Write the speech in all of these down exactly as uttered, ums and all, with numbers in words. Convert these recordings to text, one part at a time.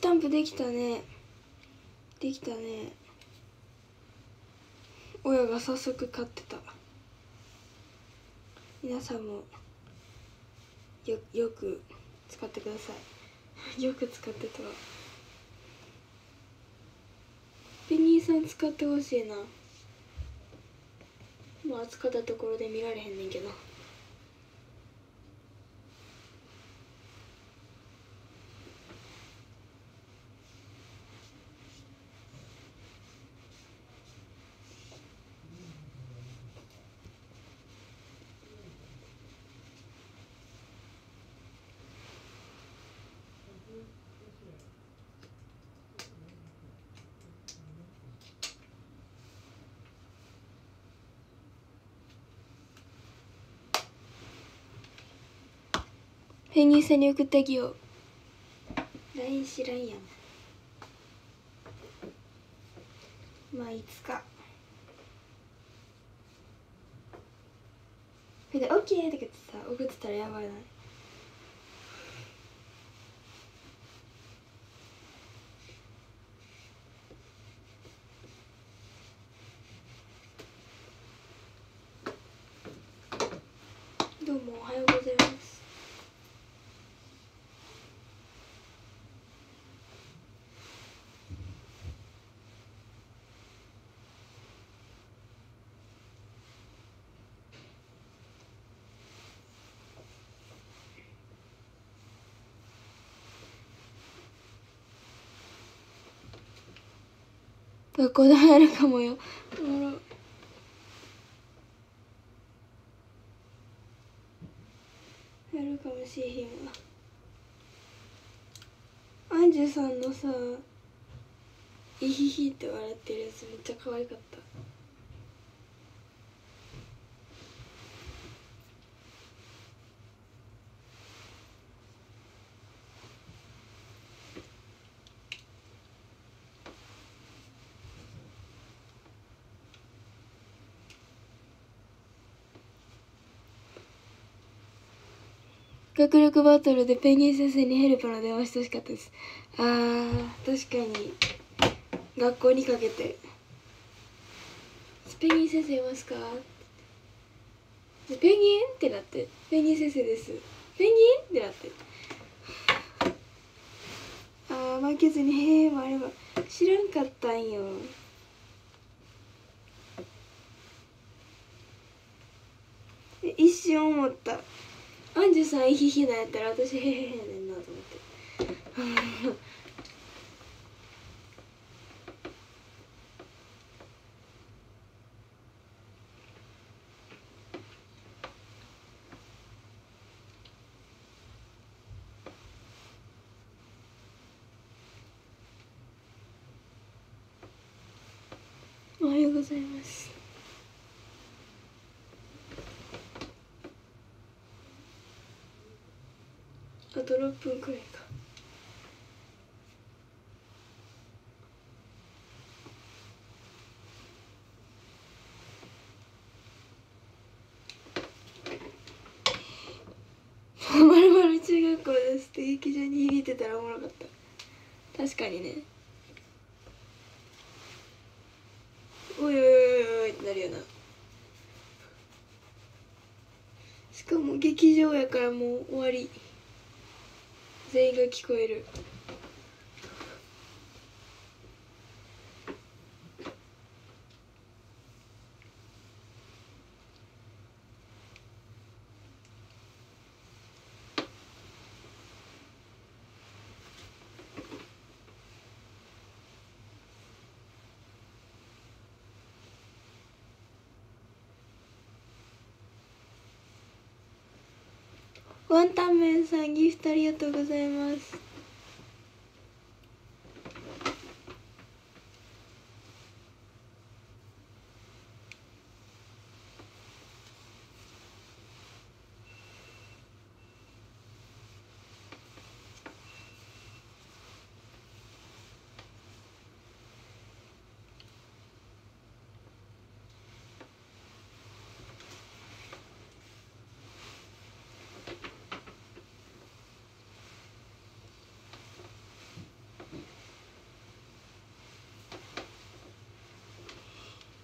スタンプできたね。できたね。親が早速買ってた。皆さんもよよく使ってください。よく使ってたわ。ペニーさん使ってほしいな。まあ使ったところで見られへんねんけど。ペニーさんに送ってあげよう。 ライン 知らんやん。まあいつか。それで OK とか言ってさ送ってたらやばいな。どうもおはようございます。学校で流行るかもよ。おもろ。流行るかもしれへんわ。アンジュさんのさイヒヒって笑ってるやつめっちゃ可愛かった。学力バトルでペンギン先生にヘルプの電話してほしかったです。あー確かに学校にかけて「ペンギン先生いますか?」でペンギンってなって「ペンギン先生です」「ペンギン?」ってなってあー負けずに「へえ」もあれば知らんかったんよ。一瞬思った。アンジュさんイヒヒなんやったら私へへへやねんなと思っておはようございます。あとろっぷんくらいか。まるまる中学校ですって劇場に響いてたらおもろかった。確かにね。おいおいおいおいってなるよな。しかも劇場やからもう終わり。全員が聞こえる。ワンタンメンさんギフトありがとうございます。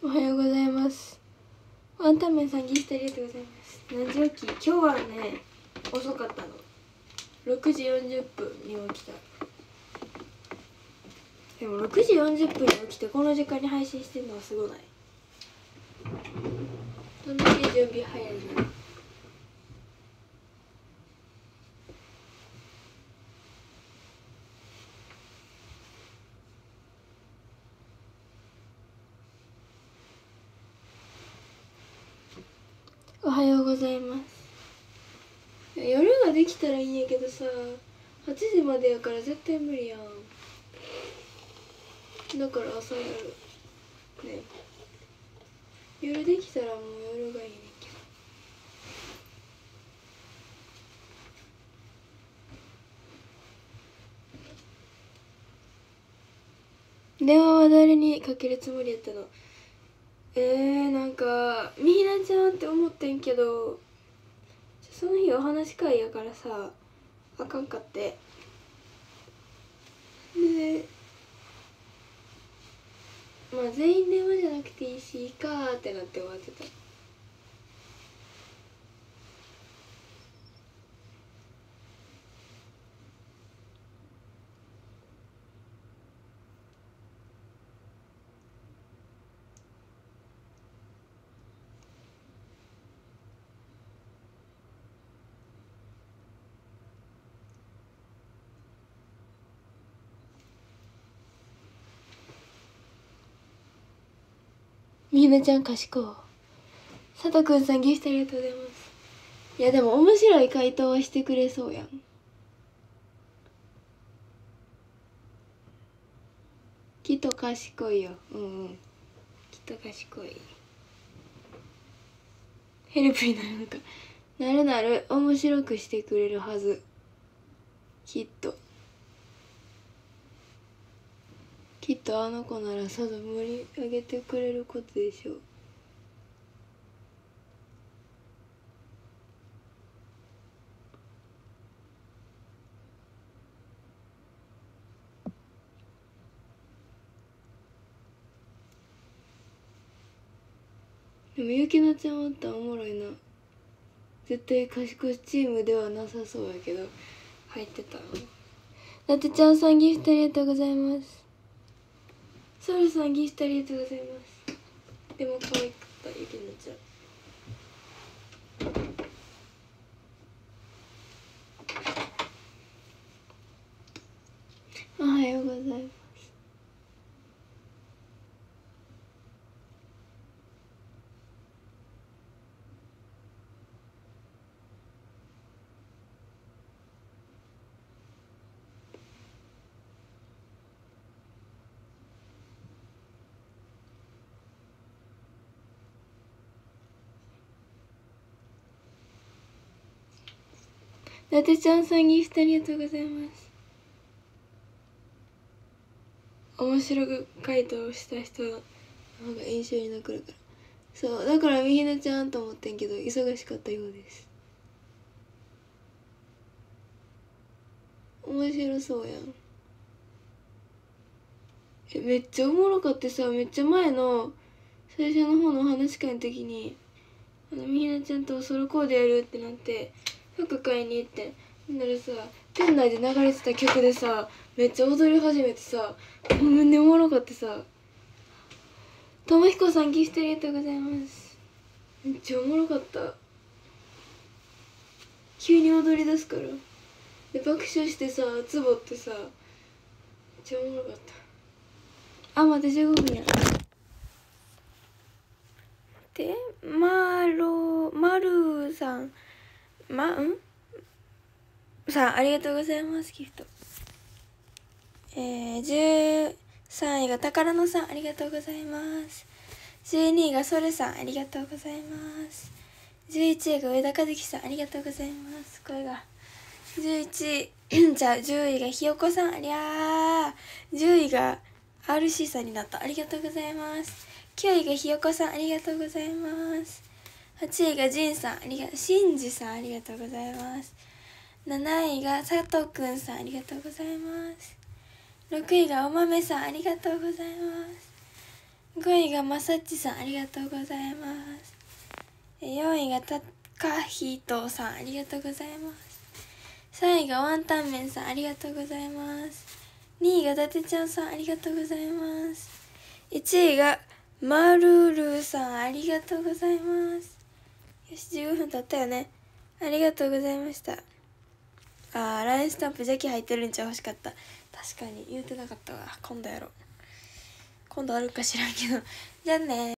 おはようございます。ワンタンメンさんギフトありがとうございます。何時起き？今日はね遅かったの。ろくじよんじゅっぷんに起きた。でもろくじよんじゅっぷんに起きてこの時間に配信してるのはすごない？どんだけ準備早いの？おはようございます。夜ができたらいいんやけどさ、はちじまでやから絶対無理やん。だから朝やるね。夜できたらもう夜がいいねんけど。電話は誰にかけるつもりやったの？えー、なんかみひなちゃんって思ってんけど、その日お話し会やからさあかんかって、でまあ全員電話じゃなくていいしいいかーってなって終わってた。みひなちゃん賢い。佐藤くんさんギフトありがとうございます。いやでも面白い回答はしてくれそうやん。きっと賢いよ。うんうん、きっと賢い。ヘルプになるのか。なるなる。面白くしてくれるはず、きっと。きっとあの子ならさぞ盛り上げてくれることでしょう。でもゆきなちゃんおったらおもろいな。絶対賢いチームではなさそうやけど入ってた。なてちゃんさんギフトありがとうございます。ソルさんギフトありがとうございます。でも可愛かったゆきなちゃん。おはようございます。なてちゃんさんギフトありがとうございます。面白く回答した人の方が印象に残るから。そうだからみひなちゃんと思ってんけど忙しかったようです。面白そうやん。えめっちゃおもろかってさ、めっちゃ前の最初の方のお話し会の時にあのみひなちゃんとソロコードやるってなって服買いに行って、ほんならさ店内で流れてた曲でさめっちゃ踊り始めてさ、ほんでおもろかってさ。ともひこさんギフトありがとうございます。めっちゃおもろかった。急に踊り出すからで爆笑してさつぼってさめっちゃおもろかった。あ、待ってじゅうごふんや。でマロマルさんまんさんありがとうございますギフト。えー、じゅうさんいが宝野さんありがとうございます。じゅうにいがソルさんありがとうございます。じゅういちいが上田和樹さんありがとうございます。これがじゅういちいじゃあじゅういがひよこさん、ありゃー。じゅういが アールシー さんになった、ありがとうございます。きゅういがひよこさんありがとうございます。はちいがじんさんありがしんじさんありがとうございます。なないがさとくんさんありがとうございます。ろくいがおまめさんありがとうございます。 ごいがまさっちさん、ありがとうございます。よんいがたかひとさん、ありがとうございます。さんいがワンタンメンさん、ありがとうございます。にいがだてちゃんさん、ありがとうございます。いちいがまるるさん、ありがとうございます。よし、じゅうごふん経ったよね。ありがとうございました。あー、ラインスタンプ邪気入ってるんちゃ欲しかった。確かに言うてなかったわ。今度やろう。今度あるか知らんけど。じゃあねー。